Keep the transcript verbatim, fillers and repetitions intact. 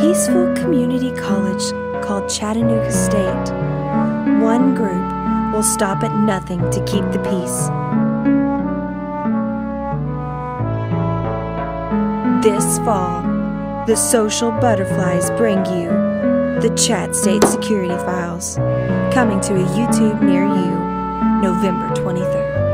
peaceful community college called Chattanooga State, one group will stop at nothing to keep the peace. This fall, the social butterflies bring you the Chatt State Security Files, coming to a YouTube near you November twenty-third.